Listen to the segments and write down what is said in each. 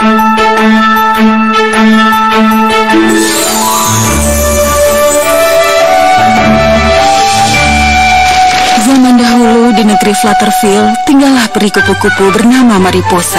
Zaman dahulu di negeri Flutterfield tinggallah peri kupu-kupu bernama Mariposa.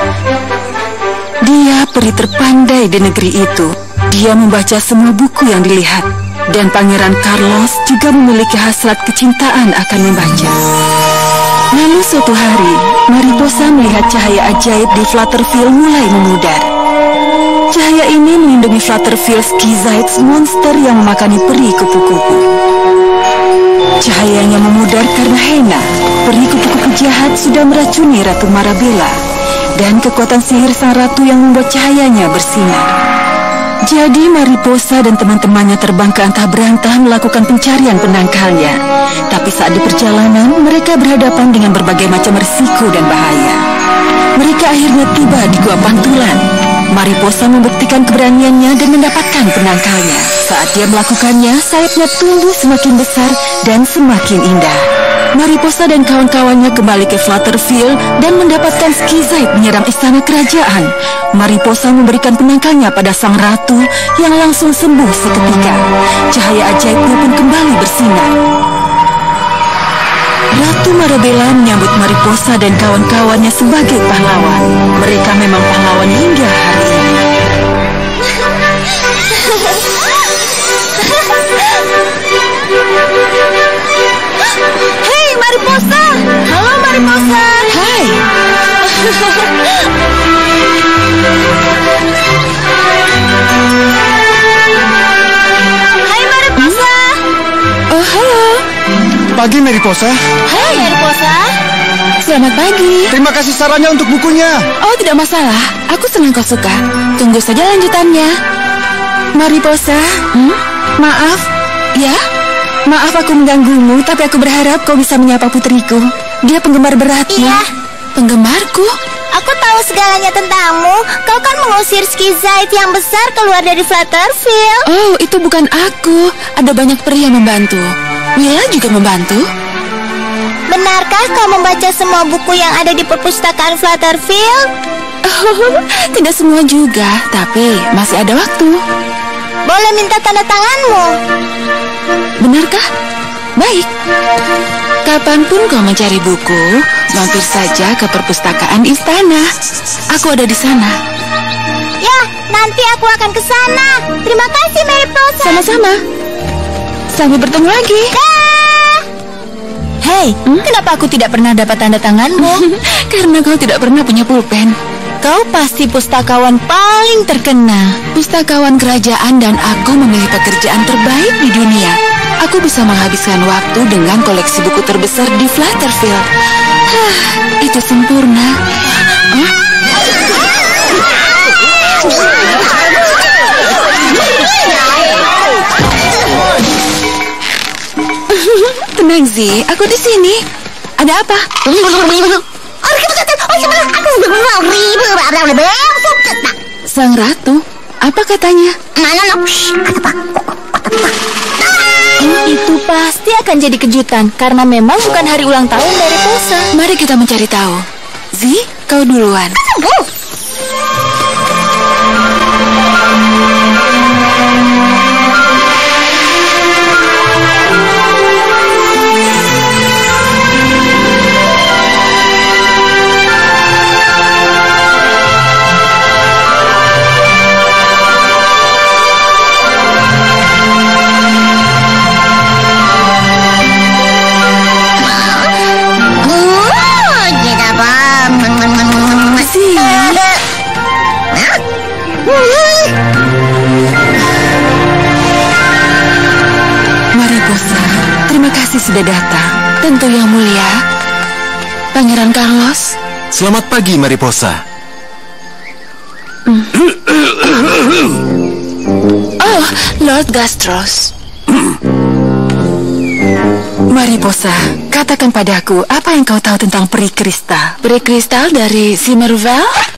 Dia peri terpandai di negeri itu. Dia membaca semua buku yang dilihat. Dan Pangeran Carlos juga memiliki hasrat kecintaan akan membaca. Lalu suatu hari, Mariposa melihat cahaya ajaib di Flutterfield mulai memudar. Cahaya ini melindungi Flutterfield Schizoids, monster yang memakani peri kupu-kupu. Cahayanya memudar karena Hena, peri kupu-kupu jahat, sudah meracuni Ratu Marabella. Dan kekuatan sihir sang ratu yang membuat cahayanya bersinar. Jadi Mariposa dan teman-temannya terbang ke antah berantah melakukan pencarian penangkalnya. Tapi saat di perjalanan, mereka berhadapan dengan berbagai macam risiko dan bahaya. Mereka akhirnya tiba di Gua Pantulan. Mariposa membuktikan keberaniannya dan mendapatkan penangkalnya. Saat dia melakukannya, sayapnya tumbuh semakin besar dan semakin indah. Mariposa dan kawan-kawannya kembali ke Flutterfield dan mendapatkan Schizoid menyerang istana kerajaan. Mariposa memberikan penangkalnya pada sang ratu yang langsung sembuh seketika. Cahaya ajaibnya pun kembali bersinar. Ratu Marabella menyambut Mariposa dan kawan-kawannya sebagai pahlawan. Mereka memang pahlawan hingga hari ini. Hei Mariposa! Halo Mariposa! Hai! Hai Mariposa! Oh, halo! Pagi Mariposa. Hai Mariposa! Selamat pagi. Terima kasih sarannya untuk bukunya. Oh, tidak masalah. Aku senang kau suka. Tunggu saja lanjutannya. Mariposa, maaf. Ya? Maaf aku mengganggumu, tapi aku berharap kau bisa menyapa putriku. Dia penggemar beratmu. Iya. Penggemarku? Aku tahu segalanya tentangmu. Kau kan mengusir Schizoid yang besar keluar dari Flutterfield. Oh, itu bukan aku. Ada banyak peri yang membantu. Willa juga membantu. Benarkah kau membaca semua buku yang ada di perpustakaan Flutterfield? Oh, tidak semua juga, tapi masih ada waktu. Boleh minta tanda tanganmu? Benarkah? Baik. Kapanpun kau mencari buku, mampir saja ke perpustakaan istana. Aku ada di sana. Ya, nanti aku akan ke sana. Terima kasih Mariposa. Sama-sama. Sampai bertemu lagi. Hei, kenapa aku tidak pernah dapat tanda tanganmu? Karena kau tidak pernah punya pulpen. Kau pasti pustakawan paling terkenal. Pustakawan kerajaan dan aku memilih pekerjaan terbaik di dunia. Aku bisa menghabiskan waktu dengan koleksi buku terbesar di Flutterfield. Itu sempurna. Tenang, Zi. Aku di sini. Ada apa? Sang ratu, apa katanya? Itu pasti akan jadi kejutan karena memang bukan hari ulang tahun dari Posa. Mari kita mencari tahu. Zi, kau duluan. Mariposa, terima kasih sudah datang. Tentu yang mulia, Pangeran Carlos. Selamat pagi Mariposa. Oh, Lord Gastros. Mariposa, katakan padaku apa yang kau tahu tentang peri kristal. Peri kristal dari Simmerville?